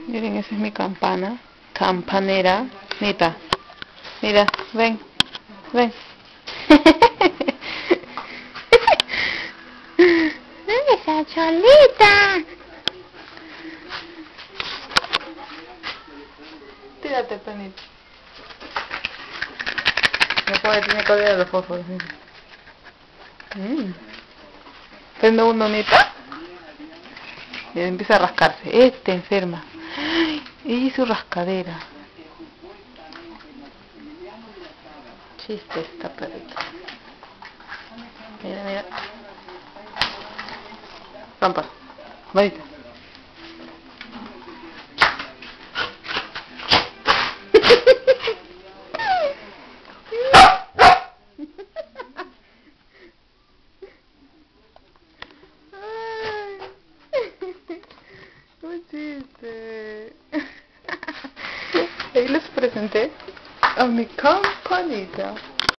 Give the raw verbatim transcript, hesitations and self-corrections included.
Miren, esa es mi campana. Campanera. Nita. Mira, ven. Ven. Esa cholita. Tírate, penita. No puede, tiene que oler los fósforos. Mm. Prende uno, Nita. Y empieza a rascarse. Este enferma. Ay, y su rascadera. Chiste esta perrita. Mira, mira. Rampa. Manita. Un chiste. Ahí les presenté a mi campanita.